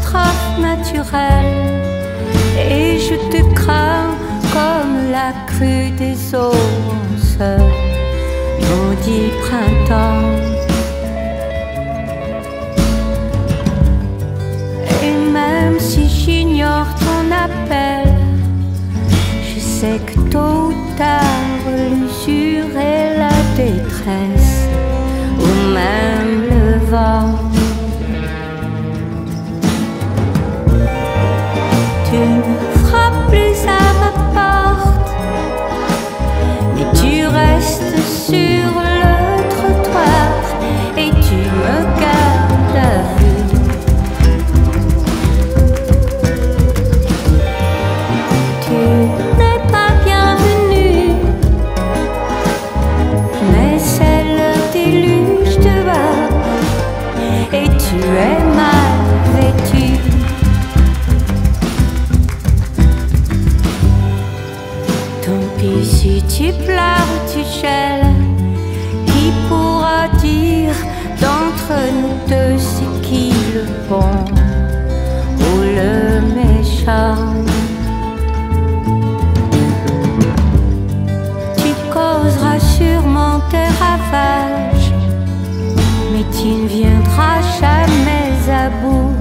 catastrophe naturelle et je te crains comme la crue des eaux en ce maudit printemps. Et même si j'ignore ton appel, je sais que tôt ou tard l'usure et la détresse ou même le vent, tu ne frappes plus à ma porte, mais tu restes sur le trottoir et tu me gardes à vue. Tu n'es pas bienvenue, mais c'est le déluge dehors et tu es mal vêtue. Si tu pleures, tu gèles, qui pourra dire d'entre nous deux c'est qui le bon ou le méchant? Tu causeras sûrement tes ravages, mais tu ne viendras jamais à bout